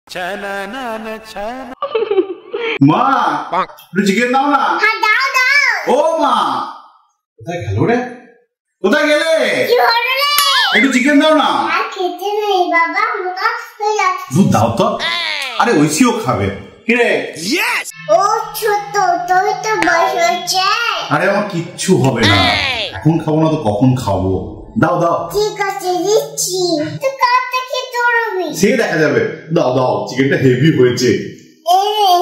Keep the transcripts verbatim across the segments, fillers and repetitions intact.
মা একটু চিকেন দাও না। হ্যাঁ দাও দাও। ও মা কোথায় গেল রে? কোথায় গেলে? কি হলো রে? একটু চিকেন দাও না। আর খেতে নেই বাবা, মুখা হয়ে যাচ্ছে। দুধ দাও তো। আরে ঐশীও খাবে। কি রে? ইয়েস। ও ছোট, তুই তো বয়স হচ্ছে। আরে আমার কিচ্ছু হবে না, এখন খাবো না তো কখন খাবো? দাও দাও। ঠিক আছে দিচ্ছি। তুই কাটতে কি করবি? সে দেখা যাবে। দাও দাও, চিকেনটা হেভি হয়েছে। এই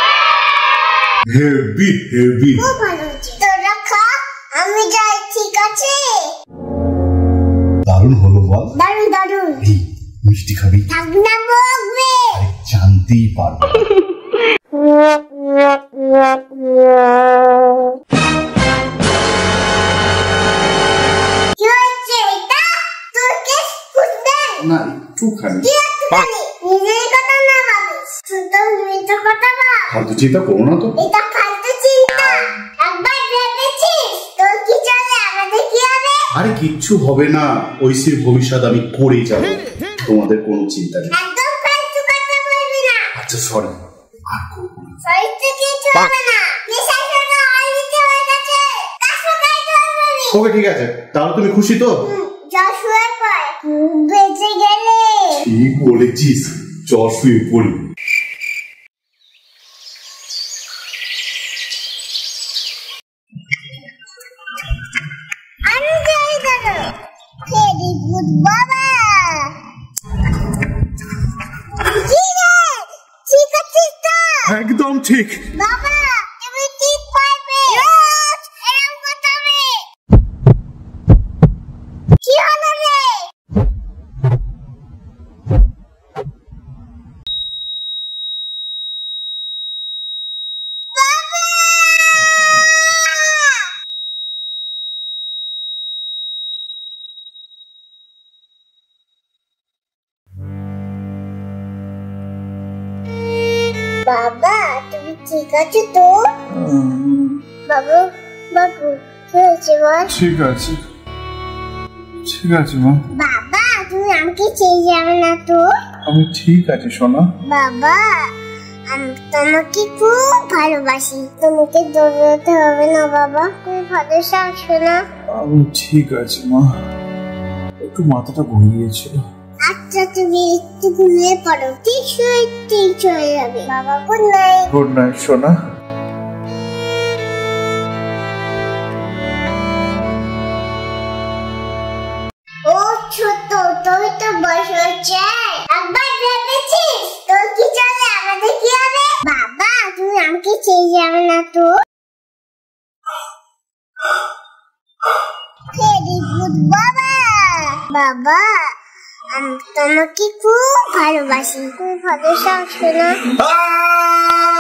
হেভি হেভি। খুব ভালো হয়েছে। তোরা খা, আমি যাই। ঠিক আছে। দারুণ হলো বল। দারুণ দারুণ। এই মিষ্টি খাবি? থাকবি না বকবে। আরে জানতেই পারবো। কি হচ্ছে এটা? তোর কে খুঁজবে? না একটুখানি। কি একটুখানি? নিজের কথা না ভাবিস, শুধু নিজের কথা ভাব। ফালতু চিন্তা করো না তো। এটা ফালতু চিন্তা। একবার ভেবেছিস তোর কি চলে, আমাদের কি হবে? আরে কিচ্ছু হবে না, ঐশীর ভবিষ্যৎ আমি করে যাবো, তোমাদের কোনো চিন্তা নেই। একদম ফালতু কথা বলবি না। আচ্ছা সরি, আর করবো না। ফালতু কিছু হবে না। নিশা শোনা অলরেডি হয়ে গেছে। কাছে গাইতে হবে। ওকে ঠিক আছে, তাহলে তুমি খুশি তো? যা শুয়ে পড়, বেঁচে গেলে। ঠিক বলেছিস, চ শুয়ে পড়ি। আমি যাই দাদা। ভেরি গুড বাবা। কি রে? ঠিক আছিস তো? একদম ঠিক। বাবা তুমি ঠিক পারবে। রোজ এরকম করতে হবে। কি হলো রে? বাবা তুমি ঠিক আছো তো? বাবু বাবু কি হয়েছে বল? ঠিক আছে ঠিক আছে মা। বাবা তুমি আমাকে ছেড়ে যাবে না তো? আমি ঠিক আছে সোনা। বাবা আমি তোমাকে খুব ভালোবাসি, তোমাকে দৌড়াতে হবে না বাবা, তুমি ভালো আসবে না। আমি ঠিক আছে মা, একটু মাথাটা ঘুরিয়েছিল। আচ্ছা তুমি একটু ঘুমিয়ে পড়ো, ঠিক শুয়ে ঠিক চলে যাবে। বাবা গুড নাইট। গুড নাইট সোনা। ও ছোট, তুই তো বয়স হচ্ছে। একবার ভেবেছিস তোর কি চলে, আমাদের কি হবে? বাবা তুমি আমাকে ছেড়ে যাবে না তো? ভেরি গুড বাবা। বাবা আমি তোমাকে খুব ভালোবাসি, তুমি ভালো আসবে না।